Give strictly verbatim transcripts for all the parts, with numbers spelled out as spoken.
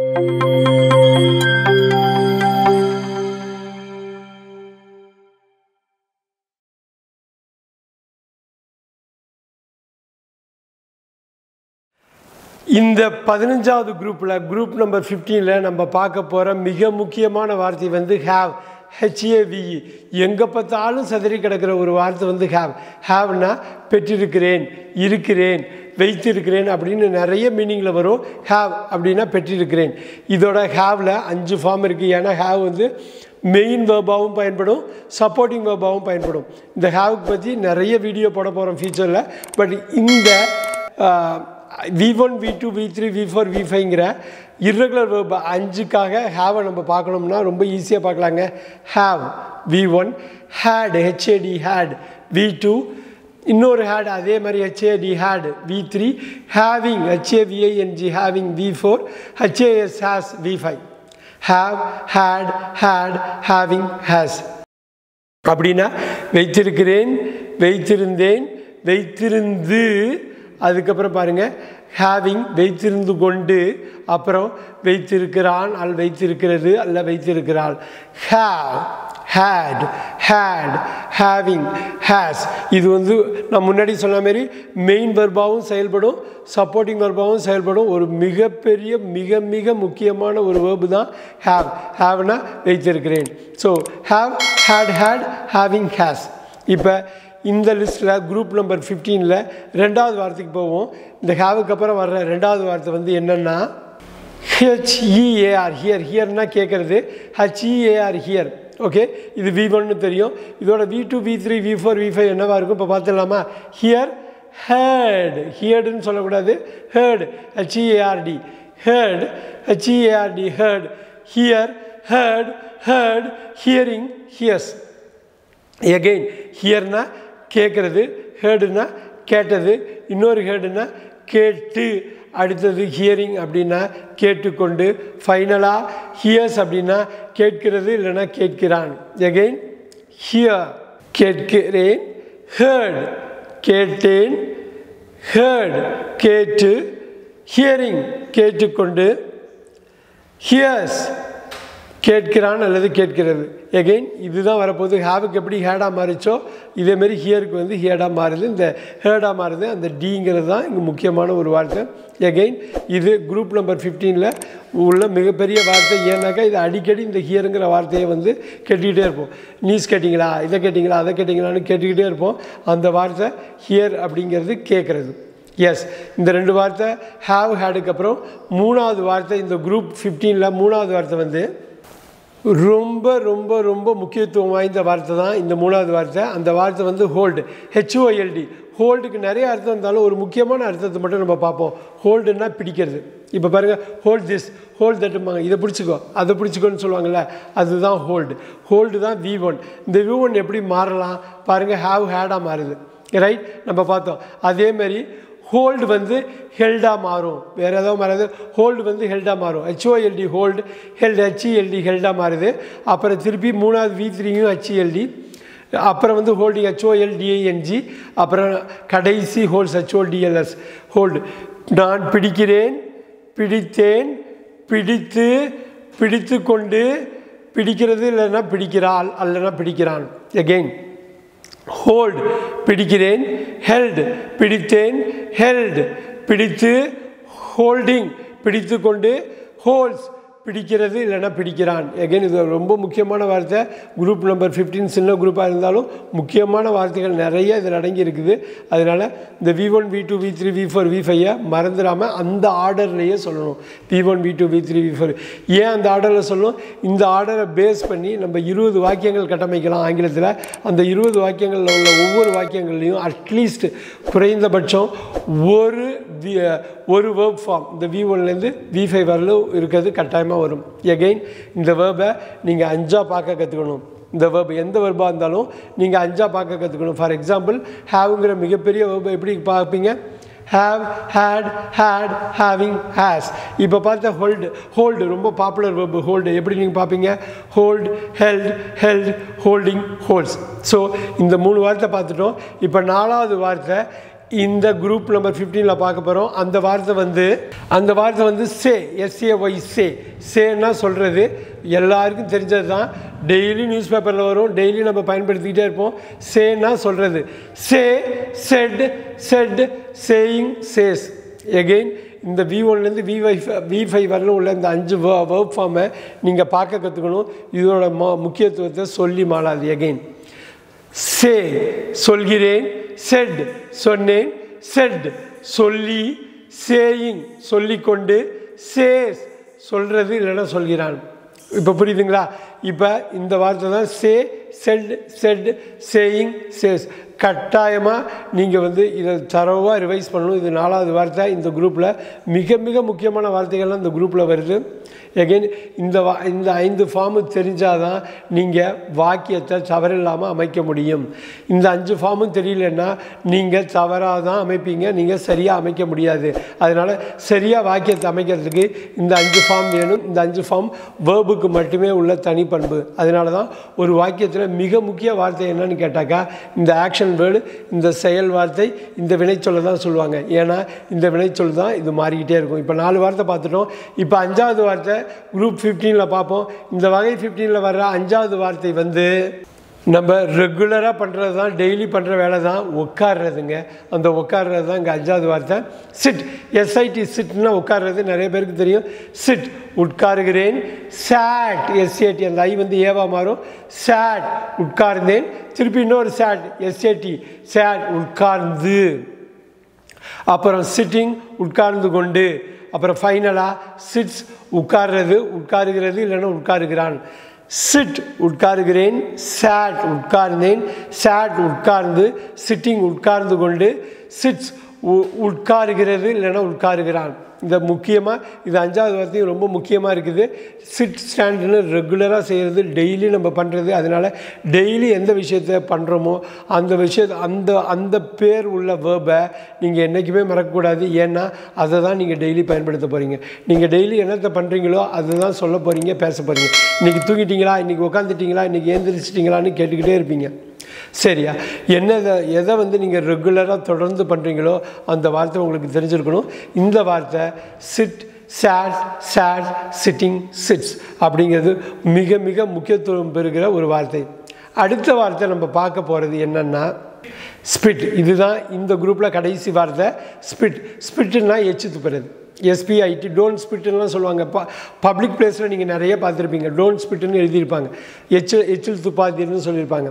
இந்த பதினஞ்சாவது குரூப்பில் குரூப் நம்பர் ஃபிஃப்டீனில் நம்ம பார்க்க போகிற மிக முக்கியமான வார்த்தை வந்து ஹேவ் ஹெச்ஏவிஇ எங்கே பார்த்தாலும் சதுரி கிடக்கிற ஒரு வார்த்தை வந்து ஹேவ் ஹேவ்னா பெற்றிருக்கிறேன் இருக்கிறேன் வைத்திருக்கிறேன் அப்படின்னு நிறைய மீனிங்கில் வரும் ஹேவ் அப்படின்னா பெற்றிருக்கிறேன் இதோட ஹேவில் அஞ்சு ஃபார்ம் இருக்குது ஏன்னா ஹேவ் வந்து மெயின் வேர்பாகவும் பயன்படும் சப்போர்ட்டிங் வேர்பாகவும் பயன்படும் இந்த ஹேவுக்கு பற்றி நிறைய வீடியோ போட போகிறோம் ஃபியூச்சரில் பட் இந்த V one V two V three V four V ஃபைவ்ங்கிற இர்ரெகுலர் வேர்ப் அஞ்சுக்காக ஹேவை நம்ம பார்க்கணும்னா ரொம்ப ஈஸியாக பார்க்கலாங்க have V one had H A D had V two இன்னொரு ஹேட் அதே மாதிரி H A D had V three having H A V I N G having V four H A S has V five have had had having has அப்படின்னா வைத்திருக்கிறேன் வைத்திருந்தேன் வைத்திருந்து அதுக்கப்புறம் பாருங்கள் ஹேவிங் வைத்திருந்து கொண்டு அப்புறம் வைத்திருக்கிறான் அல் வைத்திருக்கிறது அல்ல வைத்திருக்கிறாள் have had had having has இது வந்து நான் முன்னாடி சொன்ன மாதிரி மெயின் வெர்பாகவும் செயல்படும் சப்போர்ட்டிங் வெர்பாகவும் செயல்படும் ஒரு மிகப்பெரிய மிக மிக முக்கியமான ஒரு வேர்பு தான் ஹேவ் ஹேவ்னா வைத்திருக்கிறேன் so have had had having has இப்போ இந்த லிஸ்ட்டில் குரூப் நம்பர் ஃபிஃப்டீனில் ரெண்டாவது வார்த்தைக்கு போவோம் இந்த ஹேவுக்கு அப்புறம் வர்ற ரெண்டாவது வார்த்தை வந்து என்னென்னா ஹெச்இஏஆர் ஹியர் ஹியர்னா கேட்குறது ஹெச்இஏஆர் ஹியர் ஓகே இது வி ஒன்னு தெரியும் இதோட V two V three V four V five என்னவா இருக்கும் இப்போ பார்த்துடலாமா ஹியர் ஹேர்டு ஹியர்டுன்னு சொல்லக்கூடாது heard H E A R D heard H E A R D heard hear heard heard hearing hears again ஹியர்னா கேட்குறது ஹேர்டுனா கேட்டது இன்னொரு ஹேர்டுனா கேட்டு அடுத்தது ஹியரிங் அப்படின்னா கேட்டுக்கொண்டு ஃபைனலாக ஹியர்ஸ் அப்படின்னா கேட்கிறது இல்லைன்னா கேட்கிறான் எகெயின் ஹியர் கேட்கிறேன் ஹேர்ட் கேட்டேன் ஹேர்ட் கேட்டு ஹியரிங் கேட்டுக்கொண்டு ஹியர்ஸ் கேட்கிறான் அல்லது கேட்கிறது எகெயின் இதுதான் வரப்போகுது ஹேவுக்கு எப்படி ஹேடாக மாறிச்சோ இதேமாரி ஹியருக்கு வந்து ஹேடாக மாறுது இந்த ஹேடாக மாறுது அந்த டிங்கிறது தான் இங்கே முக்கியமான ஒரு வார்த்தை எகெயின் இது குரூப் நம்பர் ஃபிஃப்டீனில் உள்ள மிகப்பெரிய வார்த்தை ஏன்னாக்கா இது அடிக்கடி இந்த ஹியருங்கிற வார்த்தையை வந்து கேட்டுக்கிட்டே இருப்போம் நியூஸ் கேட்டிங்களா இதை கேட்டிங்களா அதை கேட்டிங்களான்னு கேட்டுக்கிட்டே இருப்போம் அந்த வார்த்தை ஹியர் அப்படிங்கிறது கேட்குறது எஸ் இந்த ரெண்டு வார்த்தை ஹேவ் ஹேடுக்கு அப்புறம் மூணாவது வார்த்தை இந்த குரூப் ஃபிஃப்டீனில் மூணாவது வார்த்தை வந்து ரொம்ப ரொம்ப ரொம்ப முக்கியத்துவம் வாய்ந்த வார்த்தை தான் இந்த மூணாவது வார்த்தை அந்த வார்த்தை வந்து ஹோல்டு ஹெச்ஓஎல்டி ஹோல்டுக்கு நிறைய அர்த்தம் இருந்தாலும் ஒரு முக்கியமான அர்த்தத்தை மட்டும் நம்ம பார்ப்போம் ஹோல்டுன்னா பிடிக்கிறது இப்போ பாருங்கள் ஹோல்ட் திஸ் ஹோல்ட் தட்டுமாங்க இதை பிடிச்சிக்கோ அதை பிடிச்சிக்கோன்னு சொல்லுவாங்கள்ல அதுதான் ஹோல்டு ஹோல்டு தான் வி ஒன் இந்த வி ஒன் எப்படி மாறலாம் பாருங்கள் ஹேவ் ஹேடாக மாறுது ரைட் நம்ம பார்த்தோம் அதேமாரி ஹோல்டு வந்து ஹெல்டாக மாறும் வேறு ஏதாவது மாறாது ஹோல்டு வந்து ஹெல்டாக மாறும் ஹெச்ஓஎல்டி ஹோல்டு ஹெல்டு ஹெச்இஎல்டி ஹெல்டாக மாறுது அப்புறம் திருப்பி மூணாவது வி த்ரீயும் ஹெச்இஎல்டி அப்புறம் வந்து ஹோல்டிங் ஹெச்ஓஎல்டிஐஎன்ஜி அப்புறம் கடைசி ஹோல்ஸ் ஹெச்ஓடிஎல்எஸ் ஹோல்டு நான் பிடிக்கிறேன் பிடித்தேன் பிடித்து பிடித்து கொண்டு பிடிக்கிறது இல்லைன்னா பிடிக்கிறாள் அல்லனா பிடிக்கிறான் எகெயின் ஹோல்டு பிடிக்கிறேன் ஹெல்டு பிடித்தேன் ஹெல்டு பிடித்து ஹோல்டிங் பிடித்து கொண்டு ஹோல்ஸ் பிடிக்கிறது இல்லைன்னா பிடிக்கிறான் எகெயின் இது ரொம்ப முக்கியமான வார்த்தை குரூப் நம்பர் ஃபிஃப்டீன் சின்ன குரூப்பாக இருந்தாலும் முக்கியமான வார்த்தைகள் நிறைய இதில் அடங்கி இருக்குது அதனால் இந்த V one V two V three V four V ஃபைவை மறந்துடாமல் அந்த ஆர்டர்லேயே சொல்லணும் V one V two V three V four ஏன் அந்த ஆர்டரில் சொல்லணும் இந்த ஆர்டரை பேஸ் பண்ணி நம்ம இருபது வாக்கியங்கள் கட்டமைக்கலாம் ஆங்கிலத்தில் அந்த இருபது வாக்கியங்களில் உள்ள ஒவ்வொரு வாக்கியங்கள்லையும் அட்லீஸ்ட் குறைந்தபட்சம் ஒரு ஒரு வேர்ப் ஃபார்ம் இந்த வி ஒன்லேருந்து வி ஃபைவ் வரலும் இருக்கிறது கட்டாயமாக வரும் எகெயின் இந்த வேர்பை நீங்கள் அஞ்சா பார்க்க கற்றுக்கணும் இந்த வேர்பு எந்த வேர்பாக இருந்தாலும் நீங்கள் அஞ்சா பார்க்க கற்றுக்கணும் ஃபார் எக்ஸாம்பிள் ஹேவுங்கிற மிகப்பெரிய வேர்பை எப்படி பார்ப்பீங்க have had had having has இப்போ பார்த்தா ஹோல்டு ஹோல்டு ரொம்ப பாப்புலர் வேர்பு ஹோல்டு எப்படி நீங்கள் பார்ப்பீங்க hold held held holding holds so இந்த மூணு வார்த்தை பார்த்துட்டோம் இப்போ நாலாவது வார்த்தை இந்த குரூப் நம்பர் ஃபிஃப்டீனில் பார்க்க போகிறோம். அந்த வார்த்தை வந்து அந்த வார்த்தை வந்து சே, எஸ்ஏஒய் சே. சேன்னா சொல்கிறது, எல்லாருக்கும் தெரிஞ்சது தான், டெய்லி நியூஸ் பேப்பரில் வரும், டெய்லி நம்ம பயன்படுத்திக்கிட்டே இருப்போம். சேன்னா சொல்கிறது. Say, said, said, saying, says. Again இந்த வி ஒன்லேருந்து வி ஃபைவ் வி ஃபைவ் வரலும் உள்ள இந்த அஞ்சு வேர்ப் ஃபார்மை நீங்கள் பார்க்க கற்றுக்கணும். இதோட ம முக்கியத்துவத்தை சொல்லி மாளாது. எகெயின் சே சொல்கிறேன், செட் சொன்னேன், செட் சொல்லி, சேயிங் சொல்லிக்கொண்டு, சேஸ் சொல்கிறது இல்லைன்னா சொல்கிறான். இப்போ புரியுதுங்களா? இப்போ இந்த வார்த்தை தான் say, said, said, saying, says. கட்டாயமாக நீங்கள் வந்து இதை தரவாக ரிவைஸ் பண்ணணும். இது நாலாவது வார்த்தை இந்த குரூப்பில். மிக மிக முக்கியமான வார்த்தைகள்லாம் இந்த குரூப்பில் வருது. எகெயின் இந்த வா இந்த ஐந்து ஃபார்மு தெரிஞ்சால் தான் நீங்கள் வாக்கியத்தை தவறில்லாமல் அமைக்க முடியும். இந்த அஞ்சு ஃபார்மும் தெரியலன்னா நீங்கள் தவறாக தான் அமைப்பீங்க, நீங்கள் சரியாக அமைக்க முடியாது. அதனால் சரியாக வாக்கியத்தை அமைக்கிறதுக்கு இந்த அஞ்சு ஃபார்ம் வேணும். இந்த அஞ்சு ஃபார்ம் வேர்புக்கு மட்டுமே உள்ள தனிப்பண்பு. அதனால தான் ஒரு வாக்கியத்தில் மிக முக்கிய வார்த்தை என்னன்னு கேட்டாக்கா இந்த ஆக்ஷன் வேர்டு, இந்த செயல் வார்த்தை, இந்த வினைச்சொல்லை தான் சொல்லுவாங்க. ஏன்னா இந்த வினைச்சொல் தான் இது மாறிக்கிட்டே இருக்கும். இப்போ நாலு வார்த்தை பார்த்துட்டோம். இப்போ அஞ்சாவது வார்த்தை குரூப் ஃபிஃப்டீனில் பார்ப்போம். இந்த வகை ஃபிஃப்டீனில் வர்ற அஞ்சாவது வார்த்தை வந்து நம்ம ரெகுலராக பண்ணுறது தான், டெய்லி பண்ணுற வேலை தான், உட்கார்றதுங்க. அந்த உட்கார்றது தான் இங்கே அஞ்சாவது வார்த்தை. சிட், எஸ்ஐடி சிட்னா உட்கார்றது, நிறைய பேருக்கு தெரியும். சிட் உட்காருகிறேன். சேட், எஸ்ஏடி, அந்த ஐ வந்து ஏவா மாறும். சேட் உட்கார்ந்தேன். திருப்பி இன்னொரு சேட், எஸ்ஏடி, சேட் உட்கார்ந்து. அப்புறம் சிட்டிங் உட்கார்ந்து கொண்டு. அப்புறம் ஃபைனலாக சிட்ஸ் உட்கார்றது, உட்காருகிறது இல்லைன்னா உட்காருகிறான். சிட் உட்காருகிறேன், சேட் உட்கார்ந்தேன், சேட் உட்கார்ந்து, சிட்டிங் உட்கார்ந்து கொண்டு, சிட்ஸ் உட்காருகிறது இல்லைன்னா உட்காருகிறான். இந்த முக்கியமாக இது அஞ்சாவது வார்த்தையும் ரொம்ப முக்கியமாக இருக்குது. சிட் ஸ்டாண்டுன்னு ரெகுலராக செய்கிறது, டெய்லி நம்ம பண்ணுறது. அதனால் டெய்லி எந்த விஷயத்தை பண்ணுறோமோ அந்த விஷயத்தை அந்த அந்த பேர் உள்ள வேர்பை நீங்கள் என்றைக்குமே மறக்கக்கூடாது. ஏன்னா அதை தான் நீங்கள் டெய்லி பயன்படுத்த போகிறீங்க. நீங்கள் டெய்லி என்னத்தை பண்ணுறீங்களோ அதை தான் சொல்ல போகிறீங்க, பேச போகிறீங்க. இன்றைக்கி தூங்கிட்டீங்களா, இன்றைக்கி உட்காந்துட்டிங்களா, இன்றைக்கி ஏந்திரிச்சிட்டிங்களான்னு கேட்டுக்கிட்டே இருப்பீங்க. சரியா? என்னதை எதை வந்து நீங்கள் ரெகுலராக தொடர்ந்து பண்ணுறீங்களோ அந்த வார்த்தை உங்களுக்கு தெரிஞ்சிருக்கணும். இந்த வார்த்தை sit, sat, sat, sitting, sits அப்படிங்கிறது மிக மிக முக்கியத்துவம் பெறுகிற ஒரு வார்த்தை. அடுத்த வார்த்தை நம்ம பார்க்க போகிறது என்னென்னா ஸ்பிட். இதுதான் இந்த குரூப்பில் கடைசி வார்த்தை. ஸ்பிட். ஸ்பிட்டுன்னா எச்சு துப்புறது. எஸ்பிஐடி, டோன்ட் ஸ்பிட்டுலாம் சொல்லுவாங்க. ப பப்ளிக் பிளேஸில் நீங்கள் நிறைய பார்த்துருப்பீங்க. டோன்ட் ஸ்பிட்டுன்னு எழுதியிருப்பாங்க. எச்சு எச்சில் துப்பாதீர்னு சொல்லியிருப்பாங்க.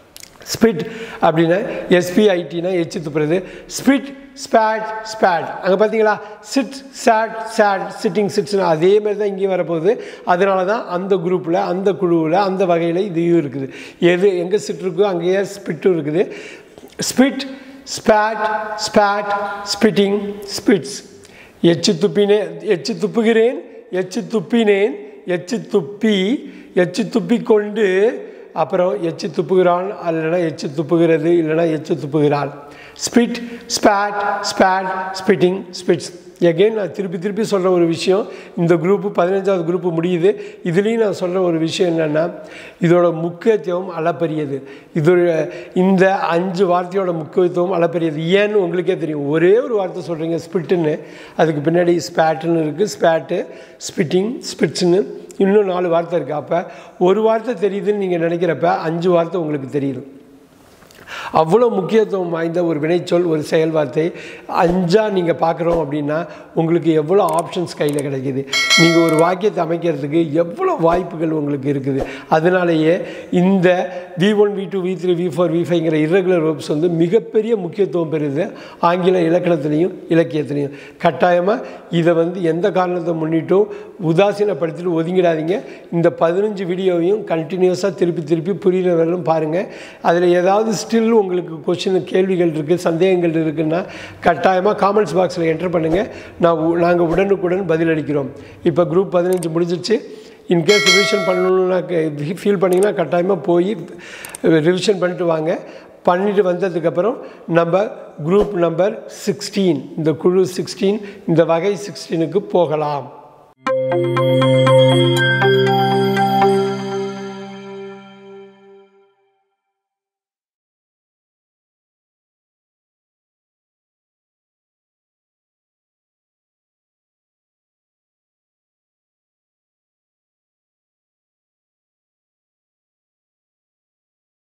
ஸ்பிட் அப்படின்னா எஸ்பிஐடினா எச்சு துப்புறது. Spit, spat, spat. அங்கே பார்த்தீங்களா? சிட், சேட், சேட், சிட்டிங், சிட்ஸ்னா அதே மாதிரி தான் இங்கேயும் வரப்போகுது. அதனால தான் அந்த குரூப்பில், அந்த குழுவில், அந்த வகையில் இதையும் இருக்குது. எது எங்கே சிட் இருக்கோ அங்கேயே ஸ்பிட்டும் இருக்குது. Spit, spat, spat, spitting, spits. எச்சு துப்பினே எச்சு துப்புகிறேன், எச்சு துப்பினேன், எச்சு துப்பி, எச்சு துப்பி கொண்டு, அப்புறம் எச்சு துப்புகிறான் இல்லைனா எச்சு துப்புகிறது இல்லைனா எச்சு துப்புகிறாள். Spit, spat, spat, spitting, spits. Again நான் திருப்பி திருப்பி சொல்கிற ஒரு விஷயம், இந்த குரூப்பு பதினஞ்சாவது குரூப்பு முடியுது. இதுலேயும் நான் சொல்கிற ஒரு விஷயம் என்னென்னா இதோட முக்கியத்துவம் அளப்பரியது. இதோட இந்த அஞ்சு வார்த்தையோட முக்கியத்துவம் அளப்பரியது. ஏன்னு உங்களுக்கே தெரியும். ஒரே ஒரு வார்த்தை சொல்கிறீங்க ஸ்பிட்டுன்னு, அதுக்கு பின்னாடி ஸ்பேட்டுன்னு இருக்குது, ஸ்பேட்டு, ஸ்பிட்டிங், ஸ்பிட்ஸ்ன்னு இன்னும் நாலு வார்த்தை இருக்குது. அப்போ ஒரு வார்த்தை தெரியுதுன்னு நீங்கள் நினைக்கிறப்ப அஞ்சு வார்த்தை உங்களுக்கு தெரியுது. அவ்வளோ முக்கியத்துவம் வாய்ந்த ஒரு வினைச்சொல், ஒரு செயல் வார்த்தை. அஞ்சாக நீங்கள் பார்க்குறோம் அப்படின்னா உங்களுக்கு எவ்வளோ ஆப்ஷன்ஸ் கையில் கிடைக்கிது. நீங்கள் ஒரு வாக்கியத்தை அமைக்கிறதுக்கு எவ்வளோ வாய்ப்புகள் உங்களுக்கு இருக்குது. அதனாலேயே இந்த V one, V two, V three, V four, V ஃபைவ்ங்கிற irregular verbs வந்து மிகப்பெரிய முக்கியத்துவம் பெறுது ஆங்கில இலக்கணத்துலேயும் இலக்கியத்துலேயும். கட்டாயமாக இதை வந்து எந்த காரணத்தை முன்னிட்டும் உதாசீனப்படுத்திட்டு ஒதுங்கிடாதீங்க. இந்த பதினஞ்சு வீடியோவையும் கண்டினியூஸாக திருப்பி திருப்பி புரிகிற வரலும் பாருங்கள். அதில் ஏதாவது ஸ்டில் உங்களுக்கு கொஸ்டின், கேள்விகள் இருக்குது, சந்தேகங்கள் இருக்குன்னா கட்டாயமாக காமெண்ட்ஸ் பாக்ஸில் என்டர் பண்ணுங்கள். நான் நாங்கள் உடனுக்குடன் பதிலளிக்கிறோம். இப்போ குரூப் பதினஞ்சு முடிஞ்சிச்சு. இன்கேஸ் ரிவிஷன் பண்ணணுன்னா ஃபீல் பண்ணிங்கன்னா கட்டாயமாக போய் ரிவிஷன் பண்ணிட்டு வாங்க. பண்ணிட்டு வந்ததுக்கப்புறம் நம்ம குரூப் நம்பர் சிக்ஸ்டீன், இந்த குழு சிக்ஸ்டீன், இந்த வகை சிக்ஸ்டீனுக்கு போகலாம்.